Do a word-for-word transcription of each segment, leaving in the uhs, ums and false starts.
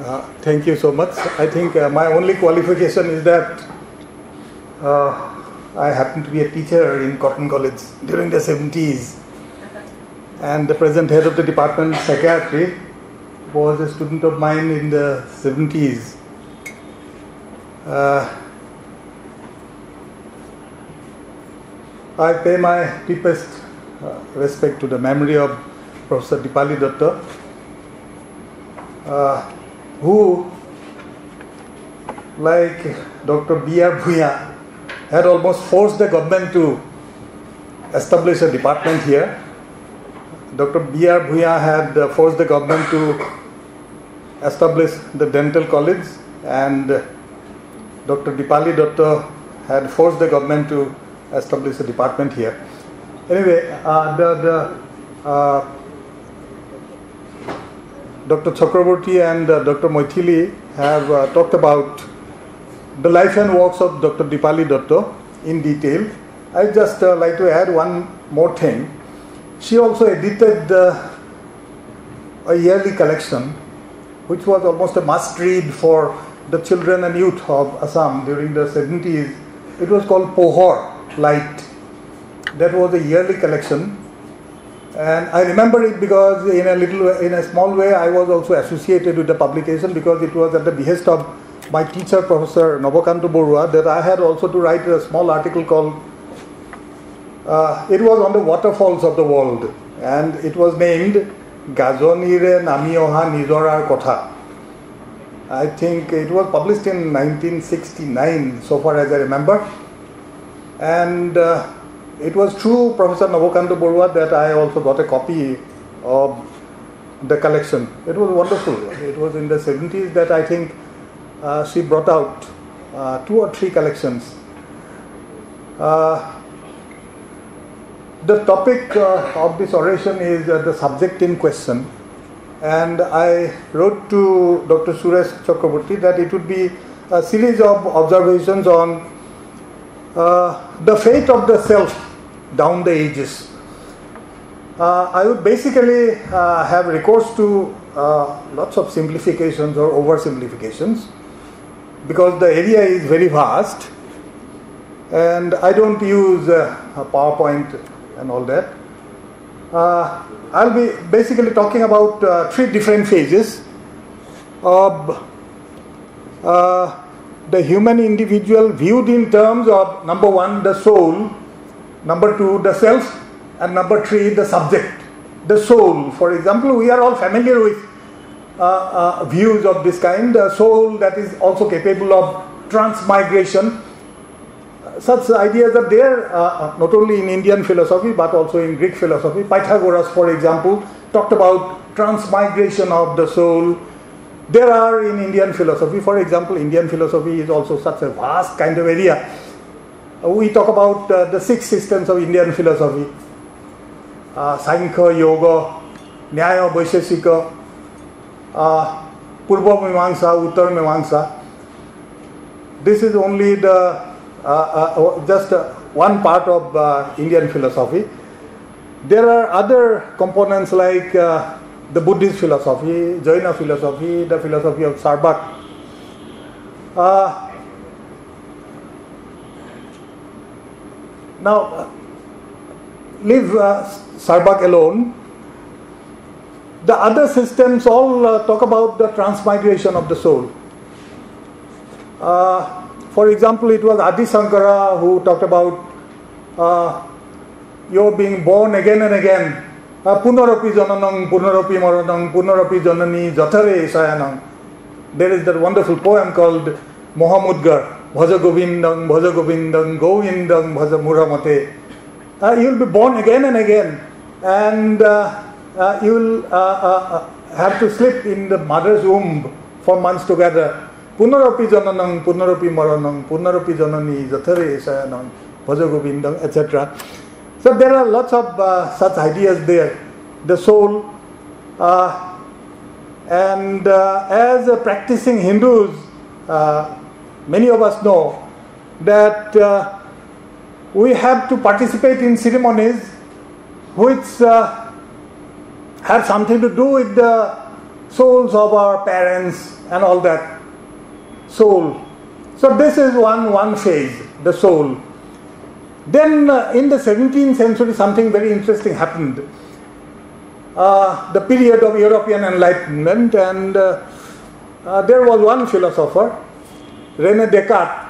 Uh, thank you so much. I think uh, my only qualification is that uh, I happened to be a teacher in Cotton College during the seventies, and the present head of the department, psychiatry, was a student of mine in the seventies. Uh, I pay my deepest uh, respect to the memory of Professor Dipali Datta, uh, who, like Doctor B R Bhuiyan, had almost forced the government to establish a department here. Doctor B R Bhuiyan had uh, forced the government to establish the dental college, and uh, Doctor Dipali Datta had forced the government to establish a department here. Anyway, uh, the, the uh, Doctor Chakraborty and uh, Doctor Moithili have uh, talked about the life and works of Doctor Dipali Datta in detail. I just uh, like to add one more thing. She also edited uh, a yearly collection, which was almost a must-read for the children and youth of Assam during the seventies. It was called Pohor, Light. That was a yearly collection, and I remember it because in a little, in a small way, I was also associated with the publication, because it was at the behest of my teacher, Professor Nobakanta Borua, that I had also to write a small article called, uh, it was on the waterfalls of the world, and it was named Gajonire Nami Oha Nijorar Kotha. I think it was published in nineteen sixty-nine, so far as I remember. And uh, it was through Professor Nobakanta Borua that I also got a copy of the collection. It was wonderful. It was in the seventies that I think uh, she brought out uh, two or three collections. Uh, the topic uh, of this oration is uh, the subject in question. And I wrote to Doctor Suresh Chakraborty that it would be a series of observations on uh, the fate of the self down the ages. Uh, I would basically uh, have recourse to uh, lots of simplifications or oversimplifications, because the area is very vast, and I don't use uh, a PowerPoint and all that. Uh, I'll be basically talking about uh, three different phases of uh, the human individual viewed in terms of, number one, the soul, number two, the self, and number three, the subject, the soul. For example, we are all familiar with uh, uh, views of this kind, a soul that is also capable of transmigration. Such ideas are there uh, not only in Indian philosophy but also in Greek philosophy. Pythagoras, for example, talked about transmigration of the soul. There are in Indian philosophy, for example, Indian philosophy is also such a vast kind of area. Uh, we talk about uh, the six systems of Indian philosophy: uh, Sankhya, Yoga, Nyaya, Vaisheshika, uh, Purva Mimamsa, Uttar Mimamsa. This is only the Uh, uh, just uh, one part of uh, Indian philosophy. There are other components like uh, the Buddhist philosophy, Jaina philosophy, the philosophy of Sarvak. Uh, now, uh, leave uh, Sarvak alone. The other systems all uh, talk about the transmigration of the soul. Uh, For example, it was Adi Shankara who talked about uh, you're being born again and again. Punarapi jananang, punarapi maranang, punarapi janani, jathare sayanang. There is that wonderful poem called Mohamudgar. Bhaja Govindang, Bhaja Govindang, Govindang, Bhaja Muramate. Uh, you'll be born again and again. And uh, uh, you'll uh, uh, have to sleep in the mother's womb for months together. Punarapi jananang, punarapi maranang, punarapi janani, jathare sayanang, bhaja govindang, et cetera. So there are lots of uh, such ideas there. The soul, uh, and uh, as uh, practicing Hindus, uh, many of us know that uh, we have to participate in ceremonies which uh, have something to do with the souls of our parents and all that. Soul. So this is one, one phase, the soul. Then uh, in the seventeenth century something very interesting happened. Uh, the period of European Enlightenment, and uh, uh, there was one philosopher, René Descartes,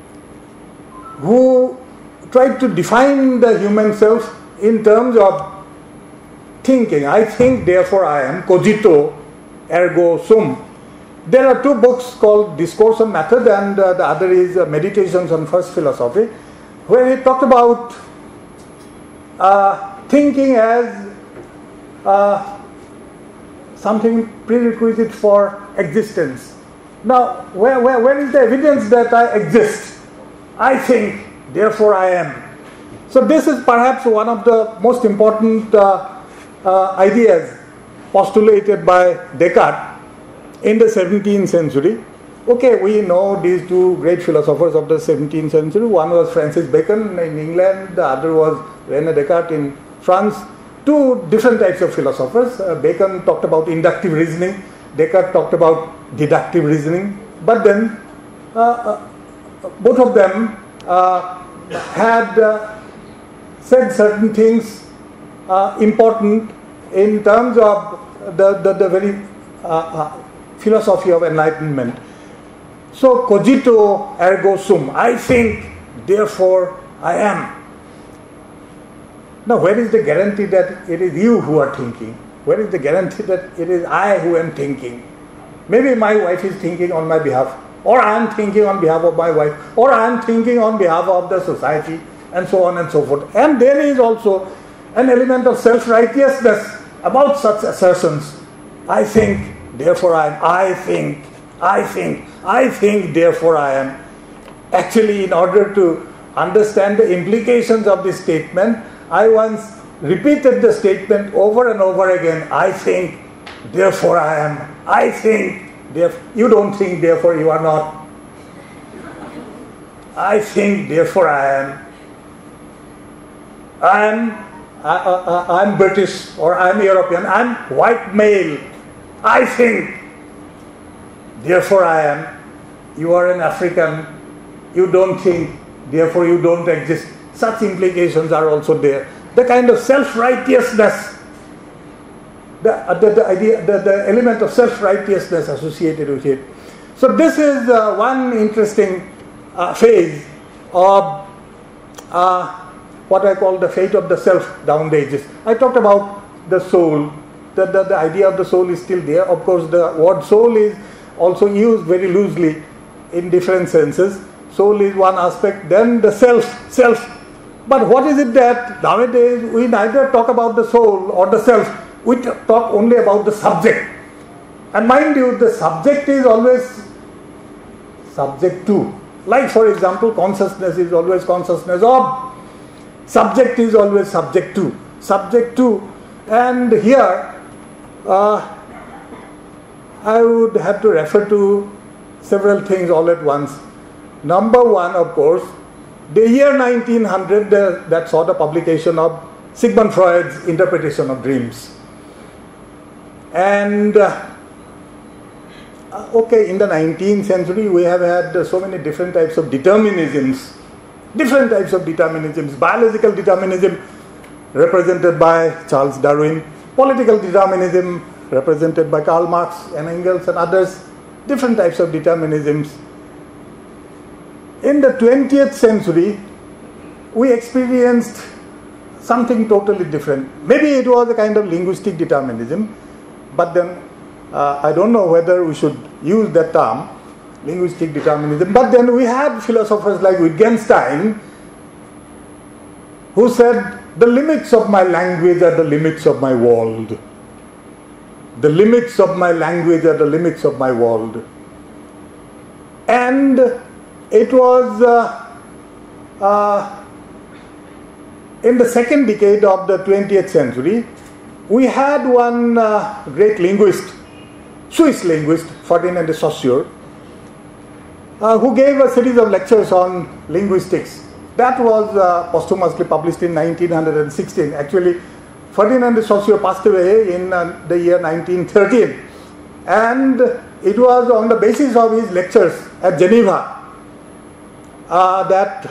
who tried to define the human self in terms of thinking. I think, therefore I am, cogito, ergo sum. There are two books called Discourse on Method, and uh, the other is uh, Meditations on First Philosophy, where he talked about uh, thinking as uh, something prerequisite for existence. Now, where, where, where is the evidence that I exist? I think, therefore I am. So this is perhaps one of the most important uh, uh, ideas postulated by Descartes in the seventeenth century. Okay, we know these two great philosophers of the seventeenth century. One was Francis Bacon in England, the other was René Descartes in France. Two different types of philosophers. Uh, Bacon talked about inductive reasoning, Descartes talked about deductive reasoning. But then uh, uh, both of them uh, had uh, said certain things uh, important in terms of the, the, the very uh, uh, philosophy of enlightenment. So, cogito ergo sum, I think, therefore I am. Now, where is the guarantee that it is you who are thinking? Where is the guarantee that it is I who am thinking? Maybe my wife is thinking on my behalf, or I am thinking on behalf of my wife, or I am thinking on behalf of the society, and so on and so forth. And there is also an element of self-righteousness about such assertions. I think, therefore I am. I think, I think, I think, therefore I am. Actually, in order to understand the implications of this statement, I once repeated the statement over and over again. I think, therefore I am. I think, therefore. You don't think, therefore you are not. I think, therefore I am. I am I, uh, I'm British, or I'm European. I'm white male. I think, therefore I am. You are an African. You don't think, therefore you don't exist. Such implications are also there. The kind of self-righteousness, the, uh, the, the idea, the, the element of self-righteousness associated with it. So this is uh, one interesting uh, phase of uh, what I call the fate of the self down the ages. I talked about the soul. The, the, the idea of the soul is still there. Of course, the word soul is also used very loosely in different senses. Soul is one aspect, then the self, self. But what is it that nowadays we neither talk about the soul or the self, we talk only about the subject. And mind you, the subject is always subject to. Like for example, consciousness is always consciousness of. Subject is always subject to. Subject to. And here, uh, I would have to refer to several things all at once. Number one, of course, the year nineteen hundred, the, that saw the publication of Sigmund Freud's interpretation of dreams. And uh, okay, in the nineteenth century, we have had uh, so many different types of determinisms. Different types of determinisms. Biological determinism, represented by Charles Darwin. Political determinism, represented by Karl Marx and Engels and others. Different types of determinisms. In the twentieth century, we experienced something totally different. Maybe it was a kind of linguistic determinism, but then uh, I don't know whether we should use that term, linguistic determinism. But then we had philosophers like Wittgenstein who said, the limits of my language are the limits of my world. The limits of my language are the limits of my world. And it was uh, uh, in the second decade of the twentieth century, we had one uh, great linguist, Swiss linguist, Ferdinand de Saussure, uh, who gave a series of lectures on linguistics. That was uh, posthumously published in nineteen sixteen. Actually, Ferdinand de Saussure passed away in uh, the year nineteen thirteen. And it was on the basis of his lectures at Geneva uh, that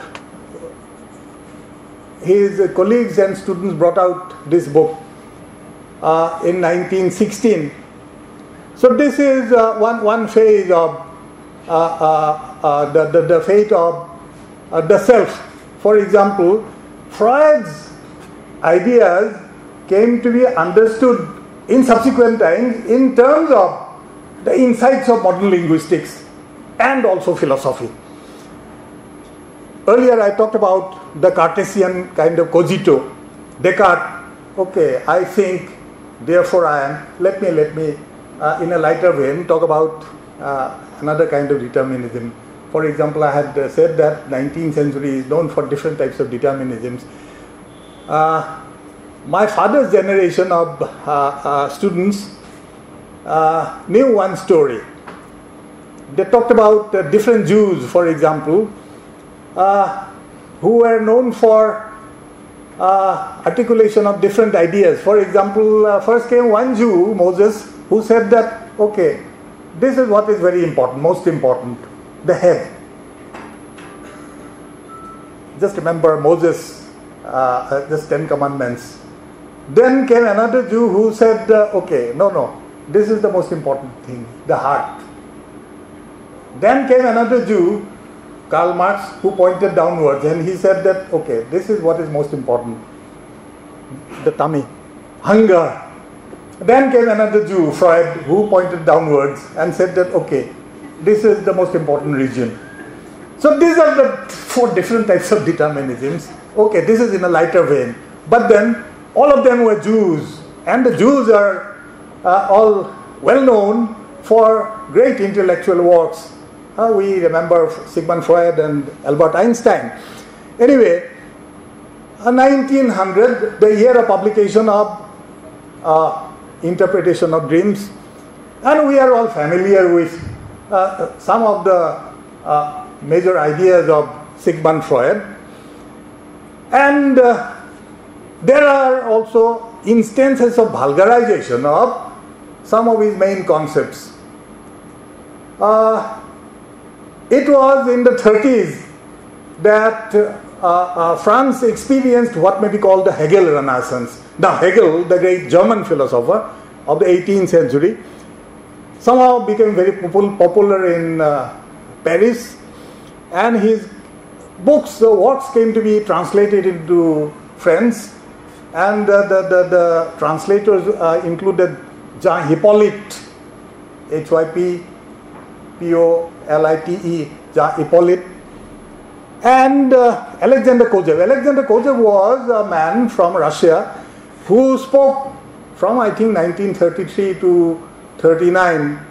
his colleagues and students brought out this book uh, in nineteen sixteen. So this is uh, one, one phase of uh, uh, uh, the, the, the fate of uh, the self. For example, Freud's ideas came to be understood in subsequent times in terms of the insights of modern linguistics and also philosophy. Earlier I talked about the Cartesian kind of cogito. Descartes, okay, I think, therefore I am. Let me, let me, uh, in a lighter vein, talk about uh, another kind of determinism. For example, I had uh, said that nineteenth century is known for different types of determinisms. Uh, my father's generation of uh, uh, students uh, knew one story. They talked about uh, different Jews, for example, uh, who were known for uh, articulation of different ideas. For example, uh, first came one Jew, Moses, who said that, okay, this is what is very important, most important, the head. Just remember Moses, uh, just Ten Commandments. Then came another Jew who said, uh, okay, no, no, this is the most important thing, the heart. Then came another Jew, Karl Marx, who pointed downwards, and he said that, okay, this is what is most important, the tummy, hunger. Then came another Jew, Freud, who pointed downwards and said that, okay, this is the most important region. So these are the four different types of determinisms. Okay, this is in a lighter vein. But then, all of them were Jews, and the Jews are uh, all well known for great intellectual works. Uh, we remember Sigmund Freud and Albert Einstein. Anyway, uh, nineteen hundred, the year of publication of uh, Interpretation of Dreams, and we are all familiar with uh, some of the uh, major ideas of Sigmund Freud. And uh, there are also instances of vulgarization of some of his main concepts. Uh, it was in the thirties that uh, uh, France experienced what may be called the Hegel Renaissance. Now Hegel, the great German philosopher of the eighteenth century, somehow became very popular in uh, Paris, and his books, the works came to be translated into French, and uh, the, the, the translators uh, included Jean Hippolyte, H Y P P O L I T E, Jean Hippolyte, and uh, Alexander Kozev. Alexander Kozev was a man from Russia who spoke from, I think, nineteen thirty-three to thirty-nine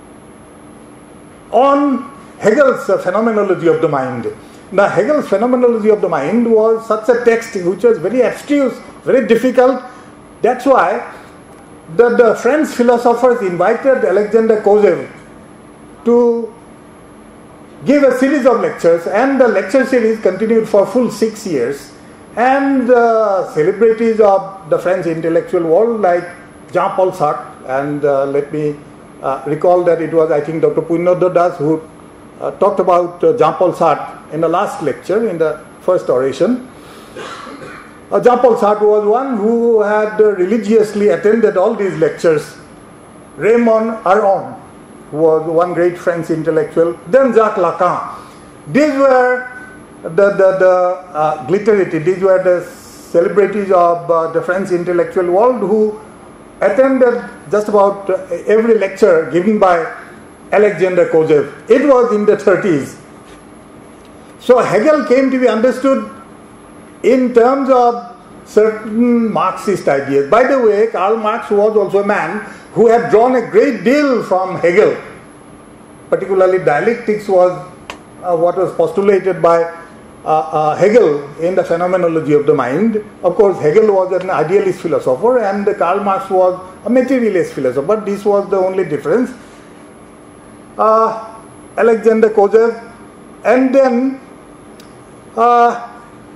on Hegel's uh, phenomenology of the mind. Now, Hegel's phenomenology of the mind was such a text which was very abstruse, very difficult. That's why the, the French philosophers invited Alexander Kozev to give a series of lectures, and the lecture series continued for full six years. And uh, celebrities of the French intellectual world like Jean-Paul Sartre, and uh, let me uh, recall that it was, I think, Doctor Punyodya Das who uh, talked about uh, Jean-Paul Sartre in the last lecture, in the first oration. Uh, Jean-Paul Sartre was one who had uh, religiously attended all these lectures. Raymond Aron was one great French intellectual. Then Jacques Lacan. These were the, the, the uh, glitterati, these were the celebrities of uh, the French intellectual world who attended just about uh, every lecture given by Alexander Kozev. It was in the thirties. So Hegel came to be understood in terms of certain Marxist ideas. By the way, Karl Marx was also a man who had drawn a great deal from Hegel. Particularly dialectics was uh, what was postulated by uh, uh, Hegel in the phenomenology of the mind. Of course, Hegel was an idealist philosopher and Karl Marx was a materialist philosopher. This was the only difference. Uh, Alexander Kozev, and then uh,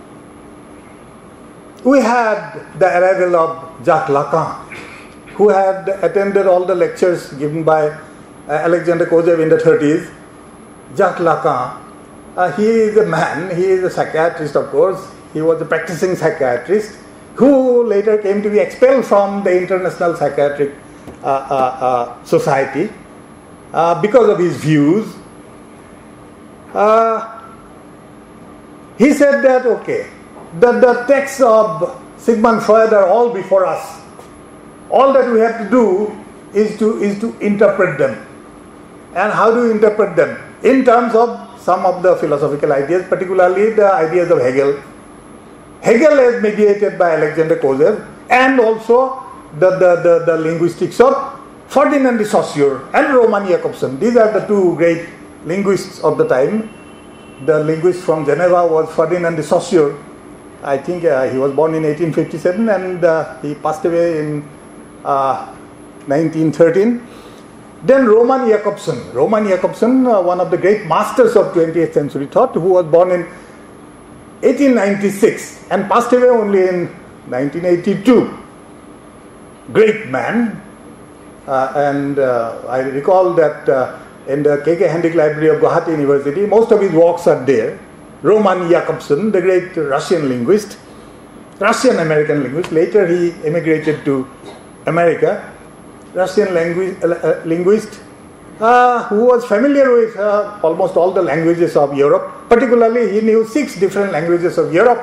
we had the arrival of Jacques Lacan, who had attended all the lectures given by uh, Alexander Kozev in the thirties, Jacques Lacan. Uh, he is a man, he is a psychiatrist, of course. He was a practicing psychiatrist who later came to be expelled from the International Psychiatric uh, uh, uh, Society uh, because of his views. Uh, he said that, okay, that the texts of Sigmund Freud are all before us. All that we have to do is to, is to interpret them. And how do you interpret them? In terms of some of the philosophical ideas, particularly the ideas of Hegel. Hegel is mediated by Alexander Kozev, and also the, the, the, the linguistics of Ferdinand de Saussure and Roman Jakobson. These are the two great linguists of the time. The linguist from Geneva was Ferdinand de Saussure. I think uh, he was born in eighteen fifty-seven and uh, he passed away in uh, nineteen thirteen. Then Roman Jakobson. Roman Jakobson, uh, one of the great masters of twentieth century thought, who was born in eighteen ninety-six and passed away only in nineteen eighty-two. Great man. Uh, and uh, I recall that uh, in the K K Hendik Library of Guwahati University, most of his works are there. Roman Jakobson, the great Russian linguist, Russian-American linguist. Later he emigrated to America. Russian langu- uh, linguist uh, who was familiar with uh, almost all the languages of Europe. Particularly, he knew six different languages of Europe.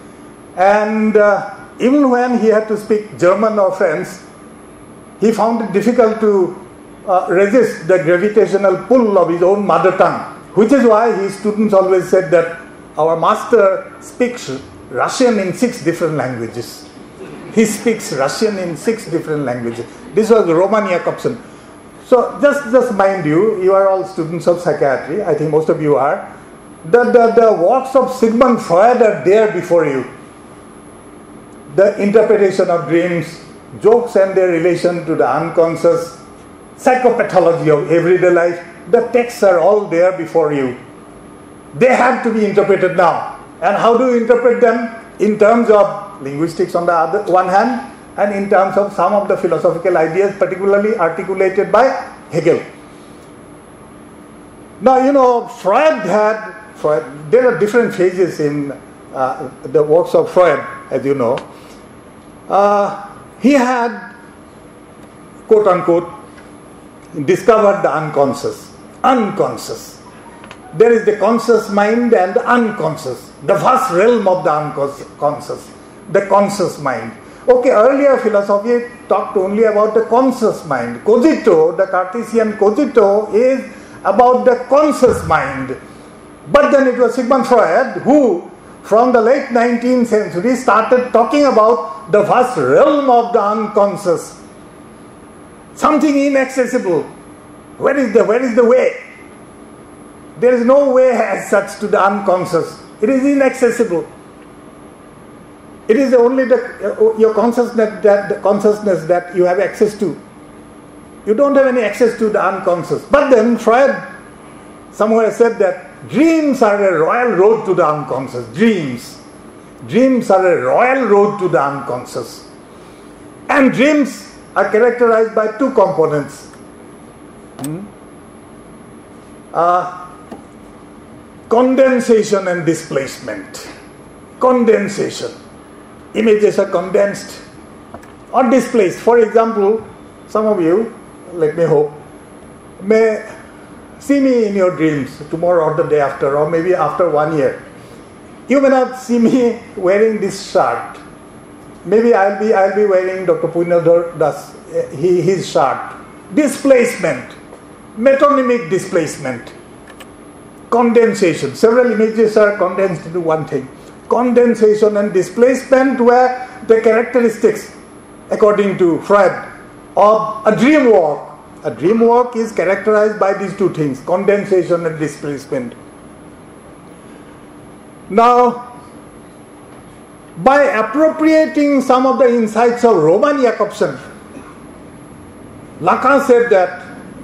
And uh, even when he had to speak German or French, he found it difficult to uh, resist the gravitational pull of his own mother tongue, which is why his students always said that our master speaks Russian in six different languages. He speaks Russian in six different languages. This was Roman Jakobson. So just, just mind you, you are all students of psychiatry, I think most of you are. The, the, the works of Sigmund Freud are there before you. The interpretation of dreams, jokes and their relation to the unconscious, psychopathology of everyday life, the texts are all there before you. They have to be interpreted now. And how do you interpret them? In terms of linguistics on the other one hand, and in terms of some of the philosophical ideas, particularly articulated by Hegel. Now, you know, Freud had, Freud, there are different phases in uh, the works of Freud, as you know. Uh, he had, quote unquote, discovered the unconscious. Unconscious. There is the conscious mind and the unconscious, the vast realm of the unconscious, the conscious mind. Okay, earlier philosophy talked only about the conscious mind. Cogito, the Cartesian cogito, is about the conscious mind. But then it was Sigmund Freud who, from the late nineteenth century, started talking about the vast realm of the unconscious. Something inaccessible. Where is the, where is the way? There is no way as such to the unconscious. It is inaccessible. It is only the, your consciousness that, the consciousness that you have access to. You don't have any access to the unconscious. But then Freud somewhere said that dreams are a royal road to the unconscious. Dreams. Dreams are a royal road to the unconscious. And dreams are characterized by two components. Hmm? Uh, condensation and displacement. Condensation. Images are condensed or displaced. For example, some of you, let me hope, may see me in your dreams tomorrow or the day after, or maybe after one year. You may not see me wearing this shirt. Maybe I'll be I'll be wearing Doctor Punyadhar Das his shirt. Displacement, metonymic displacement, condensation. Several images are condensed into one thing. Condensation and displacement were the characteristics, according to Freud, of a dream walk. A dream walk is characterized by these two things, condensation and displacement. Now, by appropriating some of the insights of Roman Jakobson, Lacan said that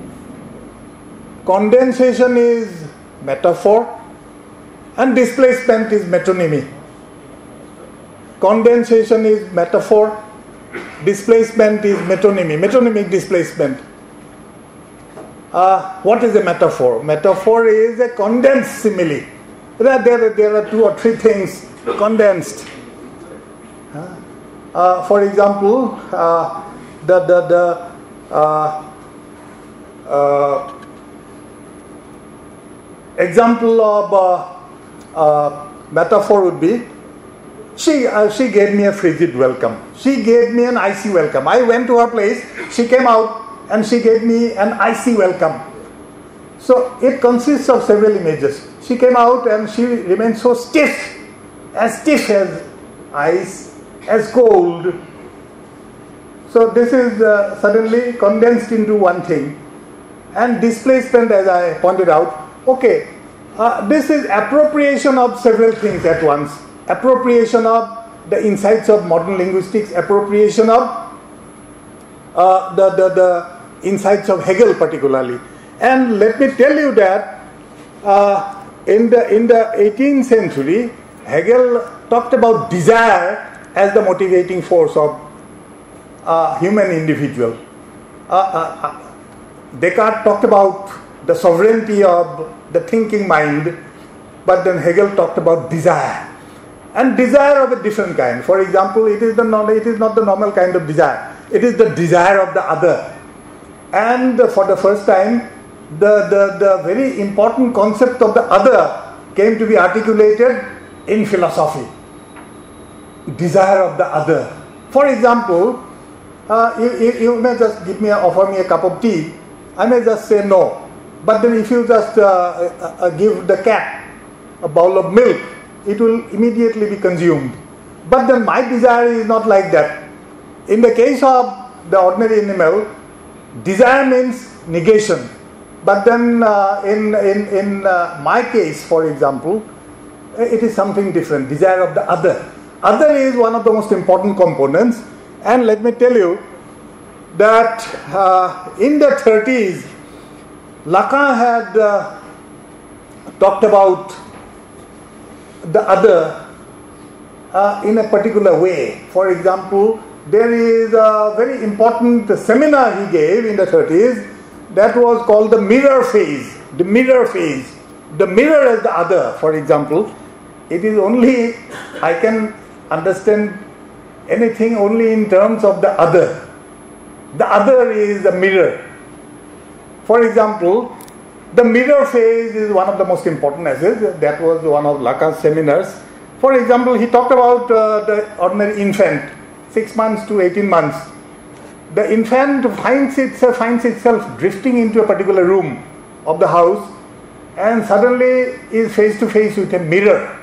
condensation is metaphor and displacement is metonymy. Condensation is metaphor, displacement is metonymy, metonymic displacement. Uh, what is a metaphor? Metaphor is a condensed simile. There, there, there are two or three things condensed. Uh, uh, for example, uh, the the the uh, uh, example of uh, uh, metaphor would be, she uh, she gave me a frigid welcome. She gave me an icy welcome. I went to her place. She came out and she gave me an icy welcome. So it consists of several images. She came out and she remained so stiff, as stiff as ice, as cold. So this is uh, suddenly condensed into one thing. And displacement, as I pointed out, okay, uh, this is appropriation of several things at once. Appropriation of the insights of modern linguistics, appropriation of uh, the, the, the insights of Hegel particularly. And let me tell you that uh, in the in the eighteenth century, Hegel talked about desire as the motivating force of uh, human individual. Uh, uh, uh, Descartes talked about the sovereignty of the thinking mind, but then Hegel talked about desire. And desire of a different kind. For example, it is the it is not the normal kind of desire. It is the desire of the other. And for the first time, the, the, the very important concept of the other came to be articulated in philosophy. Desire of the other. For example, uh, you, you, you may just give me a, offer me a cup of tea. I may just say no. But then if you just uh, uh, give the cat a bowl of milk, it will immediately be consumed. But then my desire is not like that. In the case of the ordinary animal, desire means negation. But then uh, in, in, in uh, my case, for example, it is something different, desire of the other. Other is one of the most important components. And let me tell you that uh, in the thirties, Lacan had uh, talked about the other uh, in a particular way. For example, there is a very important seminar he gave in the thirties that was called the mirror phase. The mirror phase. The mirror as the other, for example. It is only, I can understand anything only in terms of the other. The other is a mirror. For example, the mirror phase is one of the most important essays. That was one of Lacan's seminars. For example, he talked about uh, the ordinary infant, six months to eighteen months. The infant finds itself, finds itself drifting into a particular room of the house and suddenly is face to face with a mirror.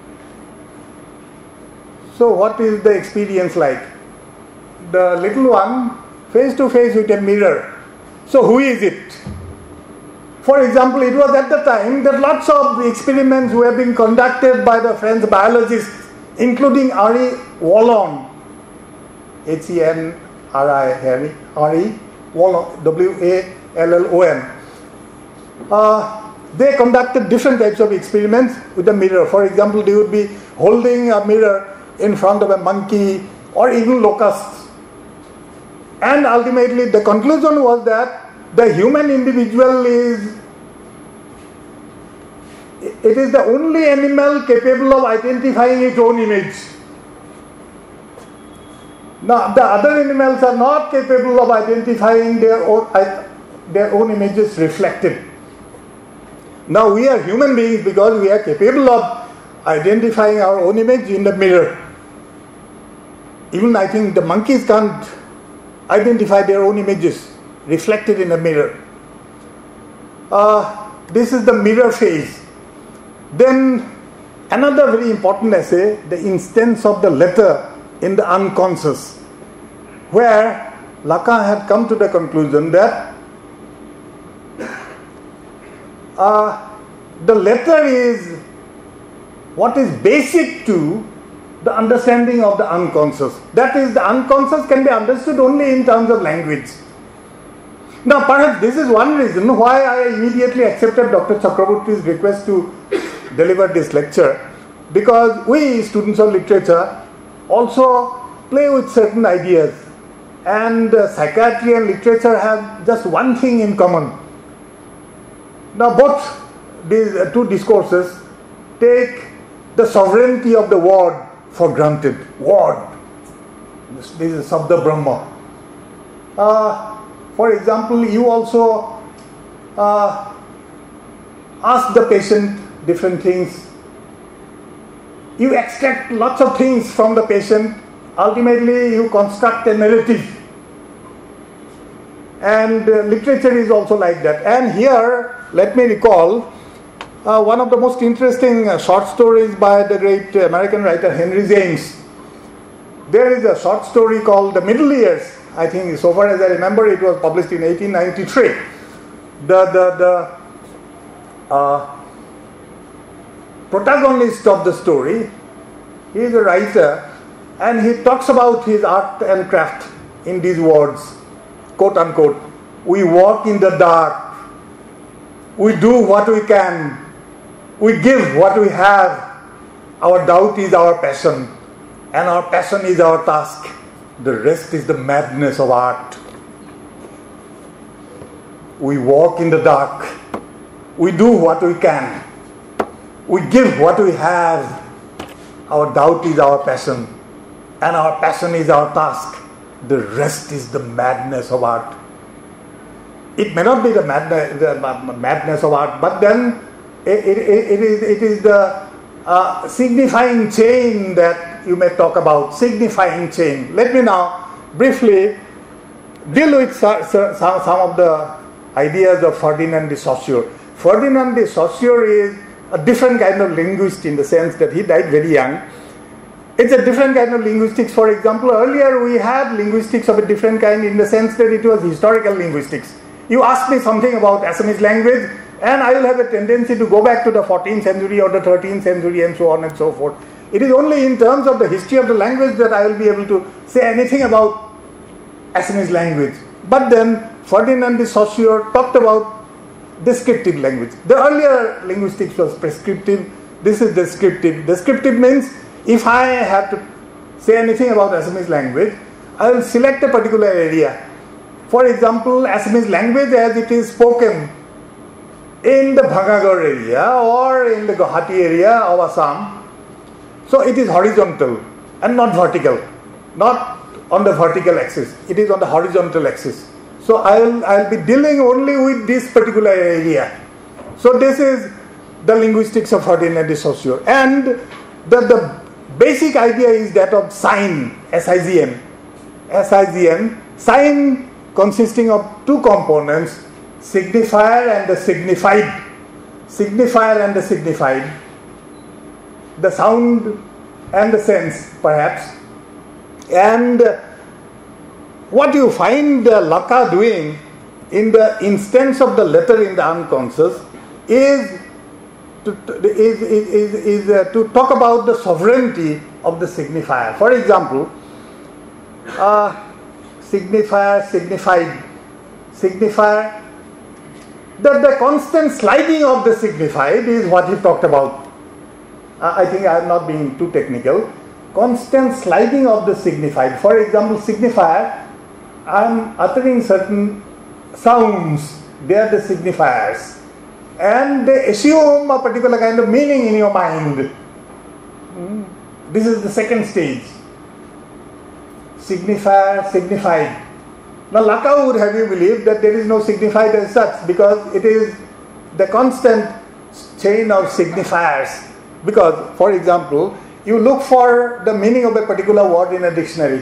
So what is the experience like? The little one face to face with a mirror. So who is it? For example, it was at the time that lots of experiments were being conducted by the French biologists, including Henri Wallon, H E N R I, Henri, Henri Wallon, W A L L O N. Uh, they conducted different types of experiments with a mirror. For example, they would be holding a mirror in front of a monkey or even locusts. And ultimately the conclusion was that the human individual is, it is the only animal capable of identifying its own image. Now, the other animals are not capable of identifying their own, their own images reflected. Now, we are human beings because we are capable of identifying our own image in the mirror. Even I think the monkeys can't identify their own images reflected in a mirror. Uh, this is the mirror phase. Then another very important essay, the instance of the letter in the unconscious, where Lacan had come to the conclusion that uh, the letter is what is basic to the understanding of the unconscious. That is, the unconscious can be understood only in terms of language. Now, perhaps this is one reason why I immediately accepted Doctor Chakraborty's request to deliver this lecture, because we students of literature also play with certain ideas, and uh, psychiatry and literature have just one thing in common. Now both these uh, two discourses take the sovereignty of the word for granted. Word. This, this is Sabda Brahma. Uh, for example, you also uh, ask the patient different things. You extract lots of things from the patient. Ultimately, you construct a narrative. And uh, literature is also like that. And here, let me recall uh, one of the most interesting uh, short stories by the great American writer Henry James. There is a short story called The Middle Years. I think, so far as I remember, it was published in eighteen ninety-three. The, the, the uh, protagonist of the story, he is a writer, and he talks about his art and craft in these words, quote unquote, "We walk in the dark, we do what we can, we give what we have, our doubt is our passion, and our passion is our task. The rest is the madness of art. We walk in the dark, we do what we can, we give what we have, our doubt is our passion, and our passion is our task. The rest is the madness of art." It may not be the madness, the madness of art, but then it, it, it, is, it is the uh, signifying chain that you may talk about, signifying chain. Let me now briefly deal with some, some of the ideas of Ferdinand de Saussure. Ferdinand de Saussure is a different kind of linguist in the sense that he died very young. It's a different kind of linguistics. For example, earlier we had linguistics of a different kind in the sense that it was historical linguistics. You ask me something about Assamese language, and I will have a tendency to go back to the fourteenth century or the thirteenth century and so on and so forth. It is only in terms of the history of the language that I will be able to say anything about Assamese language. But then Ferdinand de Saussure talked about descriptive language. The earlier linguistics was prescriptive. This is descriptive. Descriptive means if I have to say anything about Assamese language, I will select a particular area. For example, Assamese language as it is spoken in the Bhangagar area or in the Guwahati area of Assam. So it is horizontal and not vertical, not on the vertical axis. It is on the horizontal axis. So I will I will be dealing only with this particular area. So this is the linguistics of Ferdinand de Saussure. And the, the basic idea is that of sign, S I G N. S I G N, sign consisting of two components, signifier and the signified. Signifier and the signified. The sound and the sense, perhaps. And what you find uh, Laka doing in the instance of the letter in the unconscious is to, is, is, is, is uh, to talk about the sovereignty of the signifier. For example, uh, signifier, signified, signifier, the, the constant sliding of the signified is what he talked about. Uh, I think I am not being too technical. Constant sliding of the signified. For example, signifier, I am uttering certain sounds, they are the signifiers. And they assume a particular kind of meaning in your mind. Mm. This is the second stage. Signifier, signified. Now Laka would have you believe that there is no signified as such because it is the constant chain of signifiers. Because, for example, you look for the meaning of a particular word in a dictionary.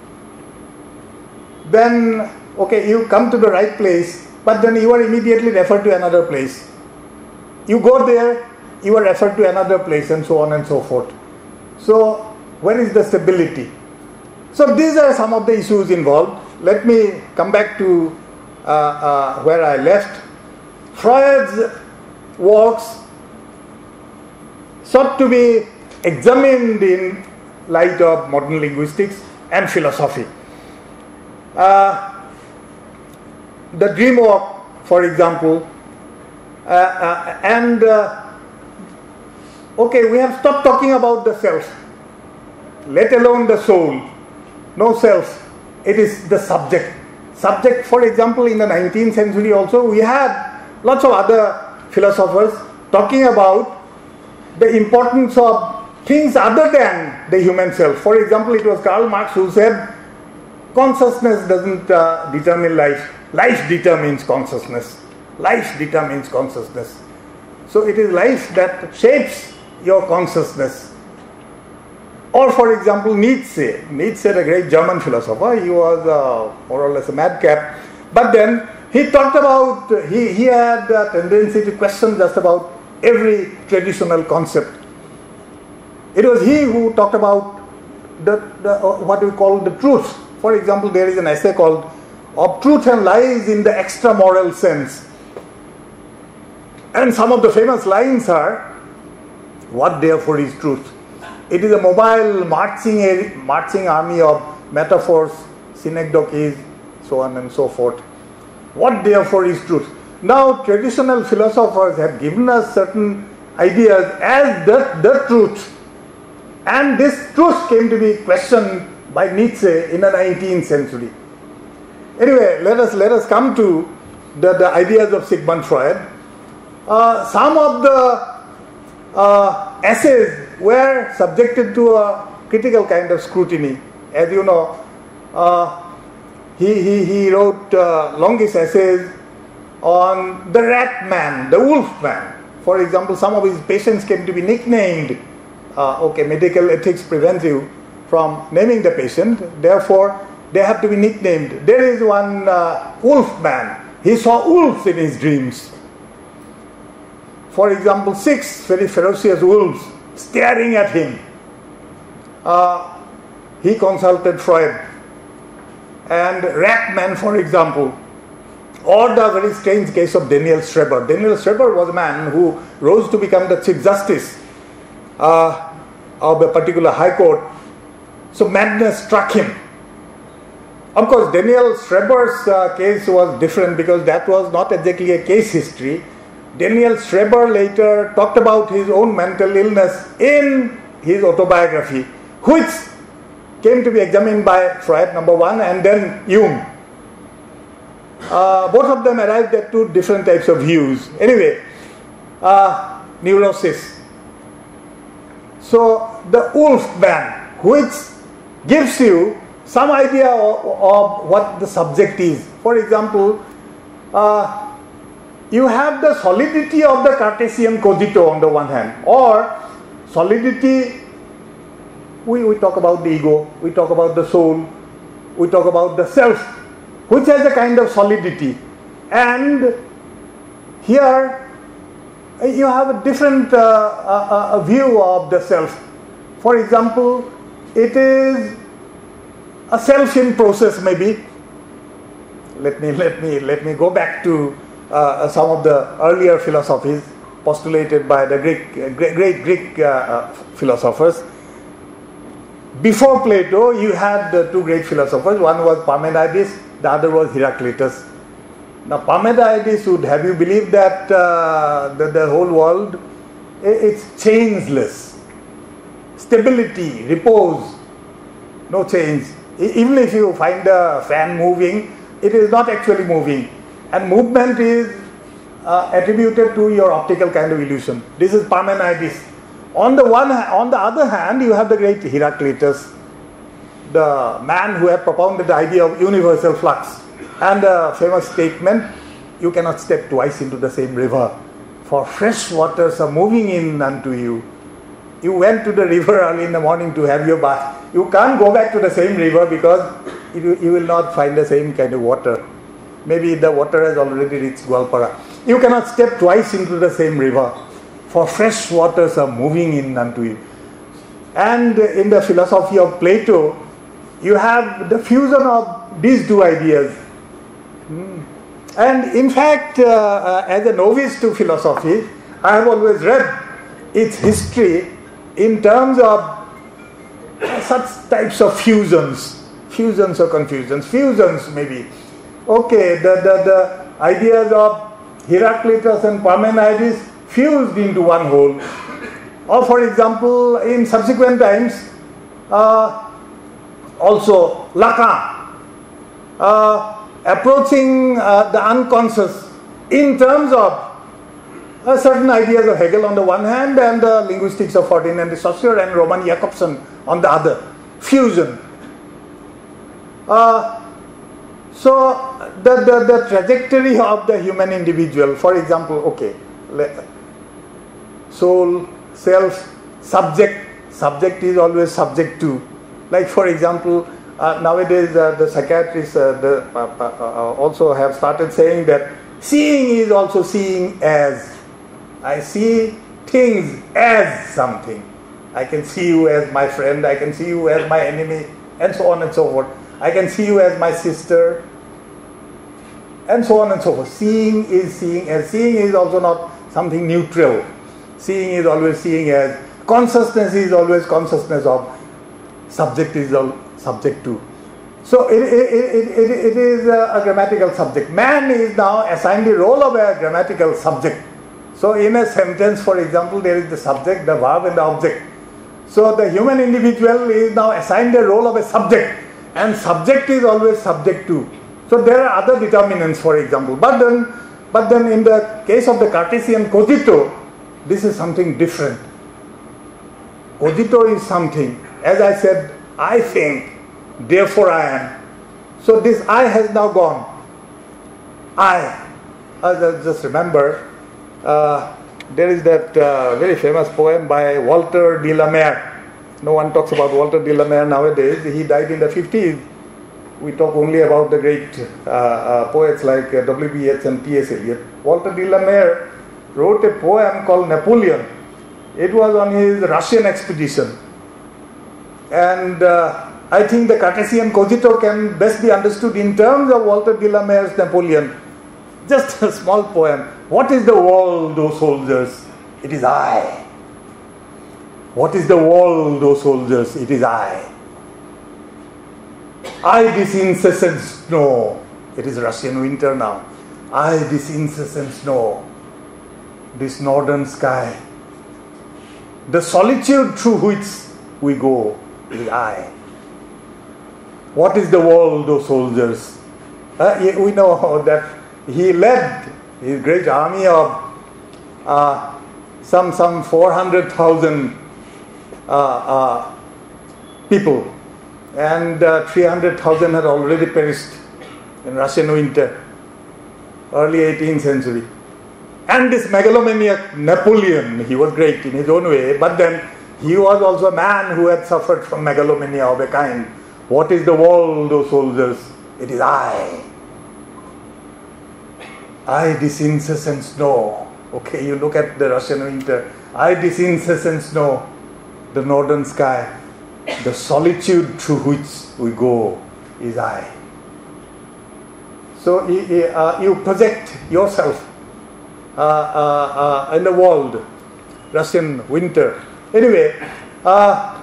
Then, okay, you come to the right place, but then you are immediately referred to another place. You go there, you are referred to another place, and so on and so forth. So, where is the stability? So, these are some of the issues involved. Let me come back to uh, uh, where I left. Freud's works sought to be examined in light of modern linguistics and philosophy. Uh, the dream walk, for example, uh, uh, and uh, okay, we have stopped talking about the self, let alone the soul. No self, it is the subject. Subject, for example, in the nineteenth century also, we had lots of other philosophers talking about the importance of things other than the human self. For example, it was Karl Marx who said, consciousness doesn't uh, determine life. Life determines consciousness. Life determines consciousness. So it is life that shapes your consciousness. Or for example, Nietzsche. Nietzsche, a great German philosopher, he was uh, more or less a madcap. But then he talked about, he, he had a tendency to question just about every traditional concept. It was he who talked about the, the uh, what we call the truth. For example, there is an essay called Of Truth and Lies in the Extramoral Sense. And some of the famous lines are, what therefore is truth? It is a mobile marching, marching army of metaphors, synecdoches, so on and so forth. What therefore is truth? Now, traditional philosophers have given us certain ideas as the, the truth. And this truth came to be questioned by Nietzsche in the nineteenth century. Anyway, let us let us come to the, the ideas of Sigmund Freud. Uh, some of the uh, essays were subjected to a critical kind of scrutiny. As you know, uh, he, he, he wrote uh, longish essays on the rat man, the wolf man. For example, some of his patients came to be nicknamed. Uh, okay, medical ethics prevents you from naming the patient, therefore they have to be nicknamed. There is one uh, wolf man. He saw wolves in his dreams. For example, six very ferocious wolves staring at him. Uh, he consulted Freud. And rat man, for example, or the very strange case of Daniel Schreber. Daniel Schreber was a man who rose to become the Chief Justice Uh, of a particular high court. So madness struck him. Of course, Daniel Schreber's uh, case was different because that was not exactly a case history. Daniel Schreber later talked about his own mental illness in his autobiography, which came to be examined by Freud, number one, and then Jung. Uh, both of them arrived at two different types of views. Anyway, uh, neurosis. So the wolf man, which gives you some idea of, of what the subject is. For example, uh, you have the solidity of the Cartesian cogito on the one hand, or solidity, we, we talk about the ego, we talk about the soul, we talk about the self, which has a kind of solidity. And here you have a different uh, uh, uh, view of the self. For example, it is a self in process maybe. Let me, let me, let me go back to uh, some of the earlier philosophies postulated by the Greek, uh, great, great Greek uh, uh, philosophers. Before Plato, you had the two great philosophers. One was Parmenides, the other was Heraclitus. Now, Parmenides would have you believe that uh, the, the whole world, it's changeless. Stability, repose, no change. Even if you find a fan moving, it is not actually moving. And movement is uh, attributed to your optical kind of illusion. This is Parmenides. On the one, on the other hand, you have the great Heraclitus, the man who had propounded the idea of universal flux. And a famous statement, you cannot step twice into the same river, for fresh waters are moving in unto you. You went to the river early in the morning to have your bath. You can't go back to the same river because you, you will not find the same kind of water. Maybe the water has already reached Gwalpara. You cannot step twice into the same river, for fresh waters are moving in unto you. And in the philosophy of Plato, you have the fusion of these two ideas. And in fact, uh, uh, as a novice to philosophy, I have always read its history in terms of such types of fusions, fusions or confusions, fusions maybe. Okay, the, the, the ideas of Heraclitus and Parmenides fused into one whole. Or for example, in subsequent times, uh, also Lacan, uh, approaching uh, the unconscious in terms of uh, certain ideas of Hegel on the one hand and the linguistics of Ferdinand de Saussure and Roman Jakobson on the other. Fusion. Uh, so the, the, the trajectory of the human individual, for example, okay, soul, self, subject, subject is always subject to. Like for example, uh, nowadays uh, the psychiatrists uh, the, uh, uh, also have started saying that seeing is also seeing as. I see things as something. I can see you as my friend, I can see you as my enemy, and so on and so forth. I can see you as my sister, and so on and so forth. Seeing is seeing as. Seeing is also not something neutral. Seeing is always seeing as. Consciousness is always consciousness of. Subject is all subject to. So it, it, it, it, it is a, a grammatical subject. Man is now assigned the role of a grammatical subject. So in a sentence, for example, there is the subject, the verb and the object. So the human individual is now assigned the role of a subject, and subject is always subject to. So there are other determinants, for example. But then, but then in the case of the Cartesian cogito, this is something different. Cogito is something. As I said, I think, therefore I am. So this I has now gone. I. Uh, just remember, uh, there is that uh, very famous poem by Walter de la Mare. No one talks about Walter de la Mare nowadays. He died in the fifties. We talk only about the great uh, uh, poets like uh, W B Yeats and T S Eliot. Walter de la Mare wrote a poem called Napoleon. It was on his Russian expedition. And uh, I think the Cartesian cogito can best be understood in terms of Walter de la Mare's Napoleon. Just a small poem. What is the world, O soldiers? It is I. What is the world, O soldiers? It is I. I, this incessant snow. It is Russian winter now. I, this incessant snow. This northern sky. The solitude through which we go. It is I. What is the world, O soldiers? Uh, we know that he led his great army of uh, some some four hundred thousand uh, uh, people, and uh, three hundred thousand had already perished in Russian winter, early eighteenth century. And this megalomaniac Napoleon, he was great in his own way, but then he was also a man who had suffered from megalomania of a kind. What is the world, O soldiers? It is I. I, this incessant snow. Okay, you look at the Russian winter. I, this incessant snow. The northern sky. The solitude through which we go is I. So uh, you project yourself uh, uh, uh, in the world. Russian winter. Anyway, uh,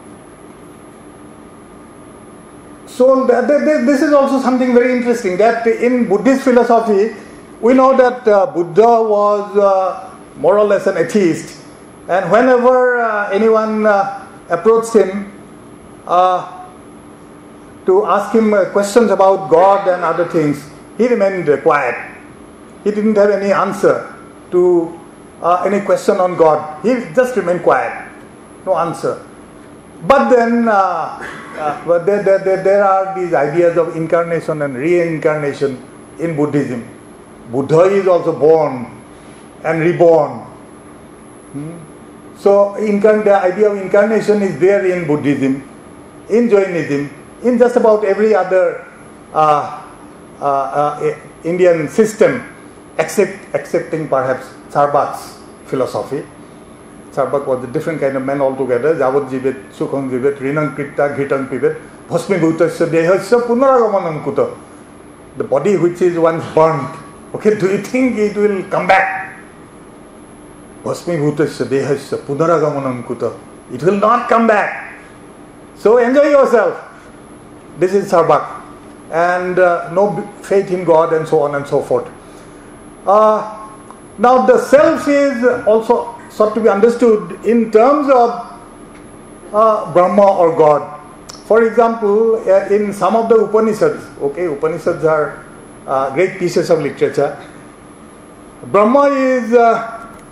so th- th- this is also something very interesting, that in Buddhist philosophy, we know that uh, Buddha was uh, more or less an atheist, and whenever uh, anyone uh, approached him uh, to ask him uh, questions about God and other things, he remained uh, quiet. He didn't have any answer to uh, any question on God. He just remained quiet, no answer. But then uh, uh, but there, there, there are these ideas of incarnation and reincarnation in Buddhism. Buddha is also born and reborn. Hmm? So incarn- the idea of incarnation is there in Buddhism, in Jainism, in just about every other uh, uh, uh, Indian system, except excepting perhaps Charvak's philosophy. Charvak was a different kind of man altogether. Javad jivet, sukham jivet, rinang kritta, ghitang pivet, bhasmi bhutasya dehasya punaragamanam kuta. The body which is once burnt, okay, do you think it will come back? Bhasmi bhutasya dehasya punaragamanam kuta. It will not come back. So enjoy yourself. This is Charvak. And uh, no faith in God and so on and so forth. Uh, now the self is also sought to be understood in terms of uh, Brahma or God. For example, uh, in some of the Upanishads, okay, Upanishads are uh, great pieces of literature. Brahma is uh,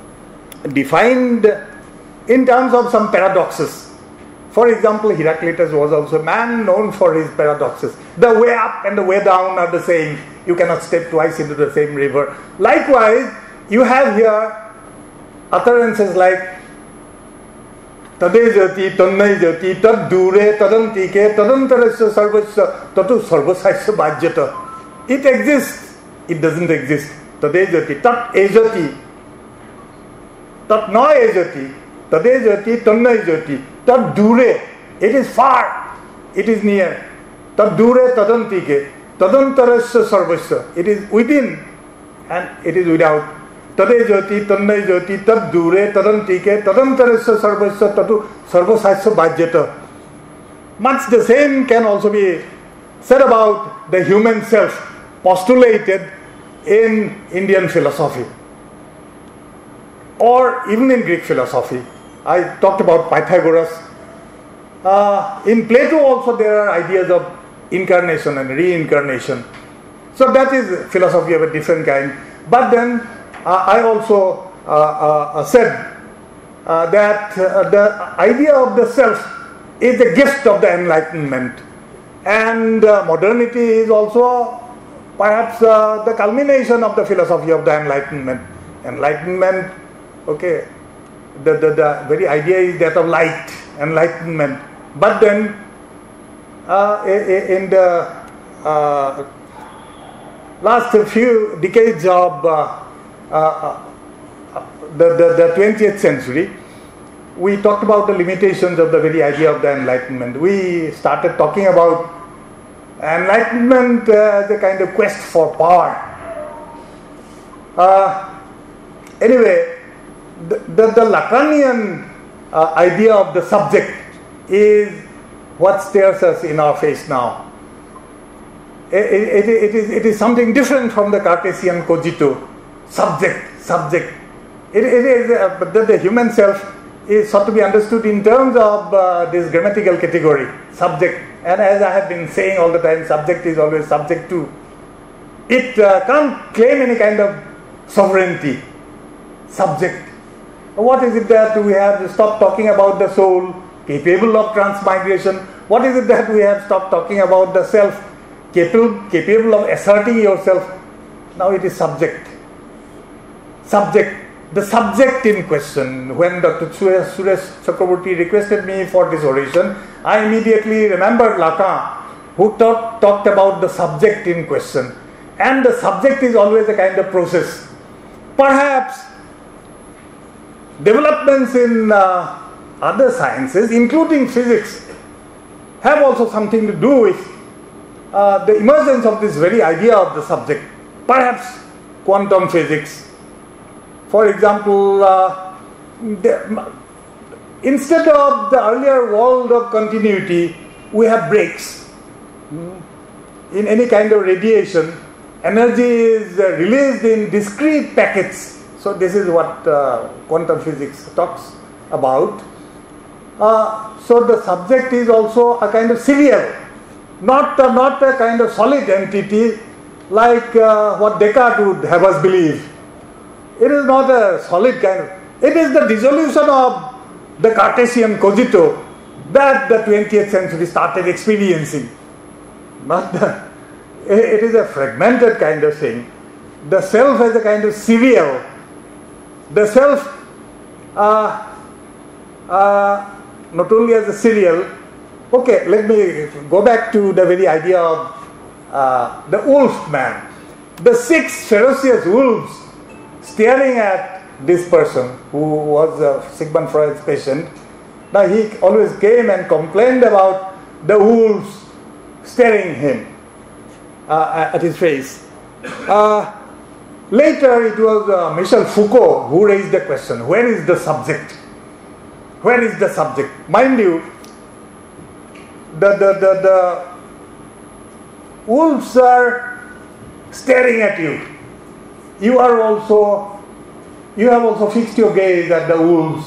defined in terms of some paradoxes. For example, Heraclitus was also a man known for his paradoxes. The way up and the way down are the same. You cannot step twice into the same river. Likewise, you have here utterances like Tade jati, tannai jati, tad dure, tadantike, tadantarasya sarvasya, tatu sarvasasya bhajyata. It exists, it doesn't exist. Tade jati, tat ejati, tat na ejati, tade jati, tannai jati, tad dure, it is far, it is near. Tad dure, tadantike, tadantarasya sarvasya, it is within and it is without. Tade jyoti, tannai jyoti, tad dure, tadantike, tadantarasya sarvasya, tatu sarvasasya bhajyata. Much the same can also be said about the human self postulated in Indian philosophy or even in Greek philosophy. I talked about Pythagoras. Uh, in Plato also there are ideas of incarnation and reincarnation. So that is philosophy of a different kind. But then uh, I also uh, uh, said uh, that uh, the idea of the self is the gift of the Enlightenment, and uh, modernity is also perhaps uh, the culmination of the philosophy of the Enlightenment. Enlightenment, okay, the, the, the very idea is that of light, enlightenment. But then uh, in the uh, last few decades of uh, uh, the, the, the twentieth century, we talked about the limitations of the very idea of the Enlightenment. We started talking about enlightenment as a kind of quest for power. Uh, anyway, the, the, the Lacanian uh, idea of the subject is what stares us in our face now. It, it, it, is, it is something different from the Cartesian cogito. Subject, subject. It, it is uh, the, the human self is sought to be understood in terms of uh, this grammatical category, subject. And as I have been saying all the time, subject is always subject to. It uh, can't claim any kind of sovereignty. Subject. What is it that we have stopped talking about the soul, capable of transmigration? What is it that we have stopped talking about the self, capable, capable of asserting yourself? Now it is subject. Subject. The subject in question. When Doctor Suresh Chakraborty requested me for this oration, I immediately remembered Lacan, who talk, talked about the subject in question. And the subject is always a kind of process. Perhaps developments in uh, other sciences, including physics, have also something to do with uh, the emergence of this very idea of the subject. Perhaps quantum physics. For example, uh, the, instead of the earlier world of continuity, we have breaks. In any kind of radiation, energy is uh, released in discrete packets. So this is what uh, quantum physics talks about. Uh, so the subject is also a kind of serial, not, uh, not a kind of solid entity like uh, what Descartes would have us believe. It is not a solid kind of, it is the dissolution of the Cartesian cogito that the twentieth century started experiencing. Not the, it is a fragmented kind of thing. The self as a kind of serial. The self uh, uh, not only as a serial. Okay, let me go back to the very idea of uh, the wolf man. The six ferocious wolves staring at this person who was uh, Sigmund Freud's patient. Now he always came and complained about the wolves staring him uh, at his face. Uh, later it was uh, Michel Foucault who raised the question, where is the subject? Where is the subject? Mind you, the, the, the, the wolves are staring at you. You are also, you have also fixed your gaze at the wolves.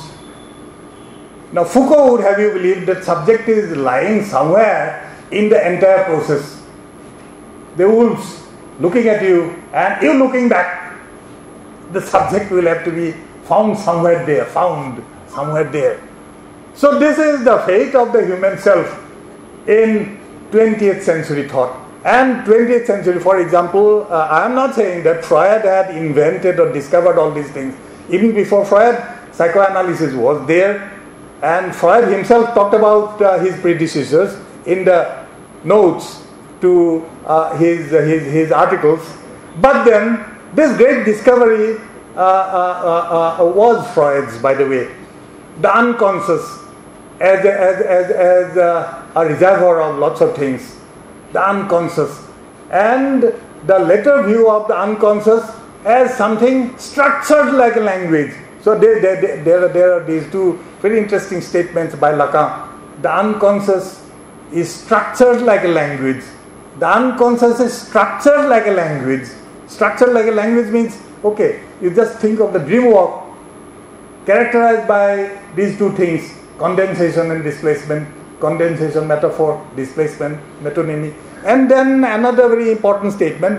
Now Foucault would have you believe that subject is lying somewhere in the entire process. The wolves looking at you and you looking back. The subject will have to be found somewhere there, found somewhere there. So this is the fate of the human self in twentieth century thought. And twentieth century, for example, uh, I am not saying that Freud had invented or discovered all these things. Even before Freud, psychoanalysis was there, and Freud himself talked about uh, his predecessors in the notes to uh, his, uh, his, his articles. But then, this great discovery uh, uh, uh, uh, was Freud's, by the way. The unconscious as, a, as, as, as a, a reservoir of lots of things. The unconscious, and the later view of the unconscious as something structured like a language. So there, there, there, are, there are these two very interesting statements by Lacan. The unconscious is structured like a language. The unconscious is structured like a language. Structured like a language means, okay, you just think of the dream walk characterized by these two things, condensation and displacement. Condensation metaphor, displacement, metonymy. And then another very important statement.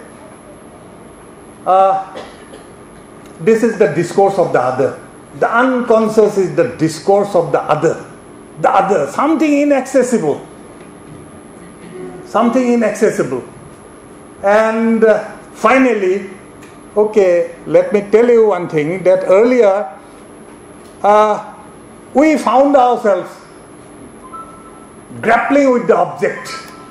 Uh, this is the discourse of the other. The unconscious is the discourse of the other. The other, something inaccessible. Something inaccessible. And uh, finally, okay, let me tell you one thing, that earlier uh, we found ourselves grappling with the object.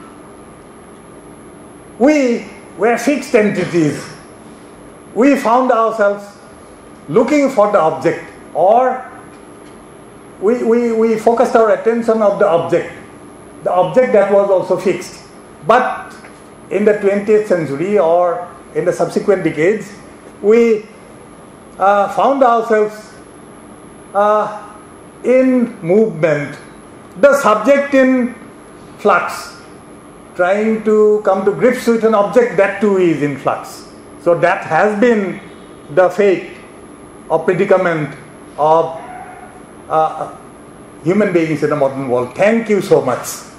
We were fixed entities. We found ourselves looking for the object, or we, we, we focused our attention on the object, the object that was also fixed. But in the twentieth century or in the subsequent decades, we uh, found ourselves uh, in movement. The subject in flux, trying to come to grips with an object that too is in flux. So that has been the fate or predicament of uh, human beings in the modern world. Thank you so much.